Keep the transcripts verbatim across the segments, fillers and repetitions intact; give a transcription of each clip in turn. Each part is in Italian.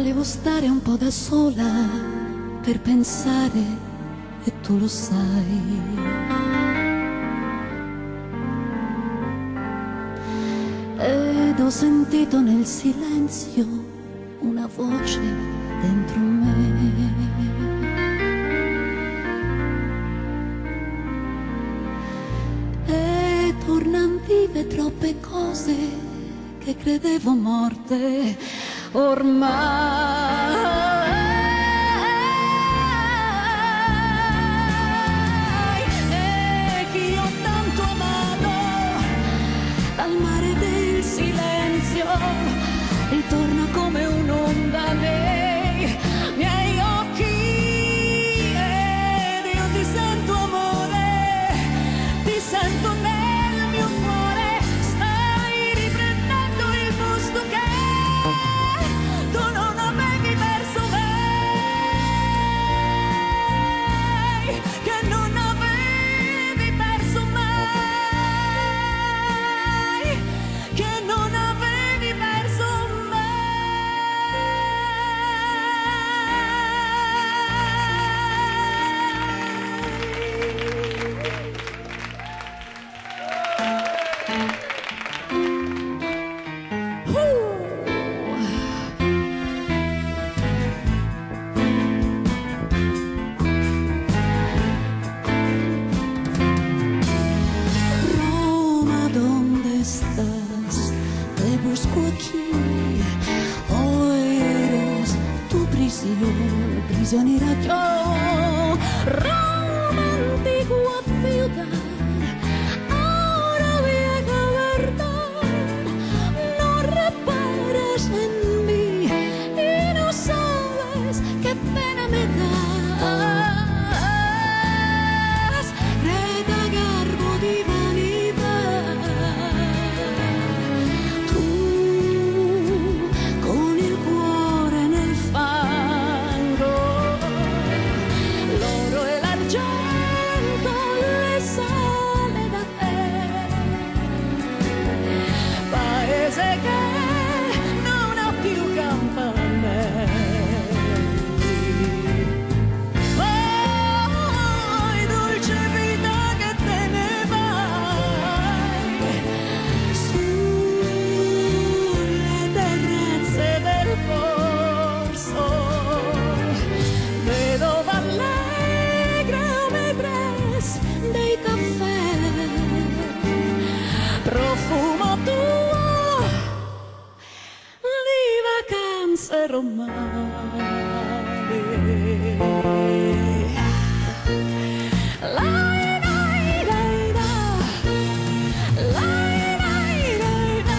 volevo stare un po' da sola per pensare, e tu lo sai. Ed ho sentito nel silenzio una voce dentro me. E tornan vive troppe cose che credevo morte ormai. E chi ho tanto amato dal mare del silenzio ritorna come un'onda nei miei occhi. Ed io ti sento amore, ti sento nel mio cuore, stai riprendendo il posto che tu non avevi perso mai, che non avevi perso mai, che non avevi perso mai. Roma, ¿dónde estás? Te busco aquí. Hoy eres tu prisión, prisionera yo. Roma, antigua ciudad, ahora vieja verdad. No reparas en mí y no sabes qué pena me das. Reta garbo di vanità. Tu con il cuore nel fango, l'oro e l'argento le sale da te. Paese che non ha più campanelli. Oh, dolce vita che te ne vai sulle terrazze del Corso. Vedova allegra, maîtresse dei caffè, profumo tuo di vacanze romane. Lai, lai, lai, da. Lai, lai, lai, da.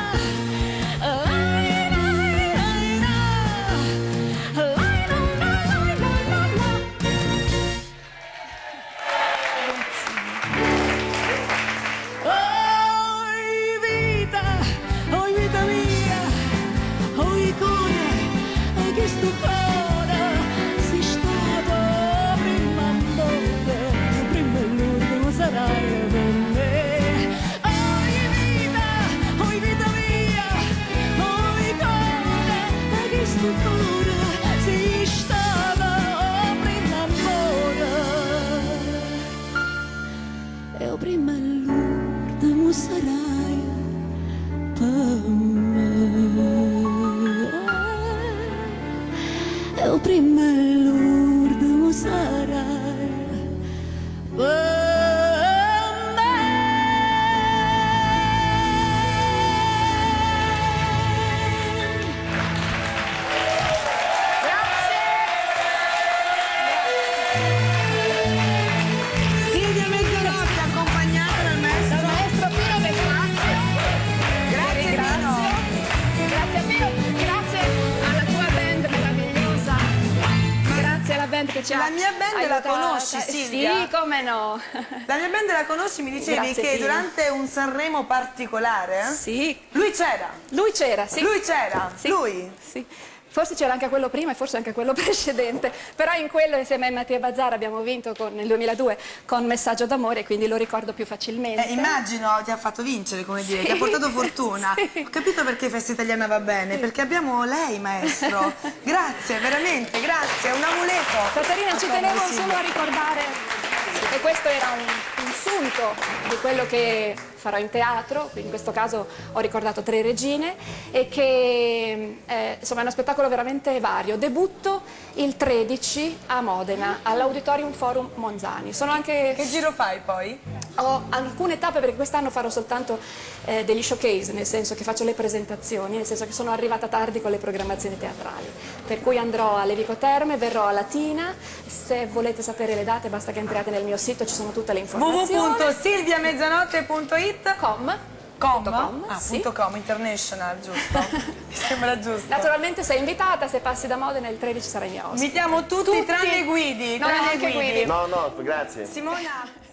Lai, lai, lai, da. Lai, la, la, la, la, la. Oi vita, oi vita mia, oi cuore, oi che stupore, sei stato prima amore, prima l'ultimo sarai per me. Oi vita, oi vita mia, oi cuore, oi che stupore, sei stato prima amore. E o prima l'ultimo sarai per me. E o prima l'ultimo sarai per me. Silvia Mezzanotte, accompagnata dal maestro. Dal maestro Pino De Fazio. Grazie Pino. Grazie a Pino, grazie alla tua band meravigliosa. Grazie alla band che ci ha La mia band la aiutata. conosci, Silvia? Sì, come no. La mia band la conosci, mi dicevi Grazie, che Pino. durante un Sanremo particolare Sì, lui c'era. lui c'era, sì. Lui c'era, Sì. lui. Sì. Forse c'era anche quello prima e forse anche quello precedente, però in quello insieme a Mattia Bazzar abbiamo vinto con, nel duemiladue con Messaggio d'amore, quindi lo ricordo più facilmente. Eh, immagino ti ha fatto vincere, come dire, Sì, ti ha portato fortuna. sì. Ho capito perché Festa Italiana va bene, perché abbiamo lei, maestro. Grazie, veramente, grazie, è un amuleto. Caterina, ci Ecco, tenevo Silvia. solo a ricordare che questo era un, un sunto di quello che farò in teatro, quindi in questo caso ho ricordato Tre regine, e che eh, insomma è uno spettacolo veramente vario. Debutto il tredici a Modena, all'Auditorium Forum Monzani. Sono anche... Che giro fai poi? Ho alcune tappe perché quest'anno farò soltanto eh, degli showcase, nel senso che faccio le presentazioni, nel senso che sono arrivata tardi con le programmazioni teatrali. Per cui andrò a Levico Terme, verrò a Latina, se volete sapere le date basta che entriate nel mio sito, ci sono tutte le w informazioni. w w punto silvia mezzanotte punto it Com. Com? Com, Ah, sì. punto com, international, giusto? Mi sembra giusto. Naturalmente sei invitata, se passi da Modena il tredici sarai mia ospite. Invitiamo tutti, Tutti. tranne Guidi, No, tranne anche Guidi. Guidi. No, no, grazie. Simona...